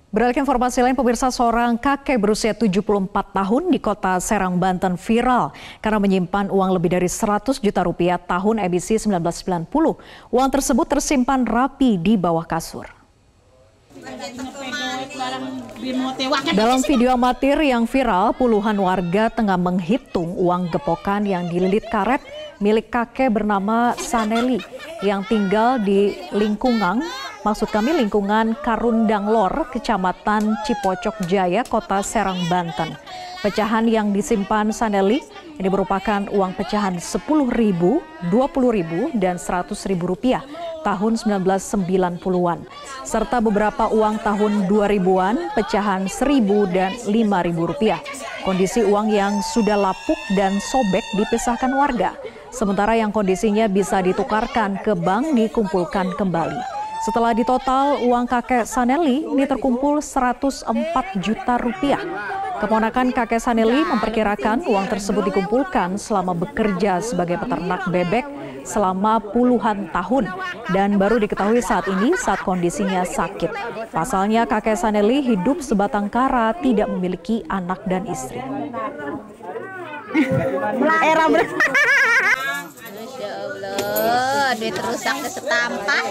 Beralih ke informasi lain, pemirsa, seorang kakek berusia 74 tahun di kota Serang, Banten viral karena menyimpan uang lebih dari 100 juta rupiah tahun emisi 1990. Uang tersebut tersimpan rapi di bawah kasur. Dalam video amatir yang viral, puluhan warga tengah menghitung uang gepokan yang dililit karet milik kakek bernama Saneli yang tinggal di lingkungan Karundang Lor, Kecamatan Cipocok Jaya, Kota Serang, Banten. Pecahan yang disimpan Saneli ini merupakan uang pecahan 10.000, 20.000, dan 100.000 rupiah tahun 1990-an, serta beberapa uang tahun 2000-an, pecahan 1.000 dan 5.000 rupiah. Kondisi uang yang sudah lapuk dan sobek dipisahkan warga, sementara yang kondisinya bisa ditukarkan ke bank dikumpulkan kembali. Setelah ditotal, uang kakek Saneli ini terkumpul 104 juta rupiah. Keponakan kakek Saneli memperkirakan uang tersebut dikumpulkan selama bekerja sebagai peternak bebek selama puluhan tahun dan baru diketahui saat ini saat kondisinya sakit. Pasalnya kakek Saneli hidup sebatang kara, tidak memiliki anak dan istri. Duit rusak ke setampak.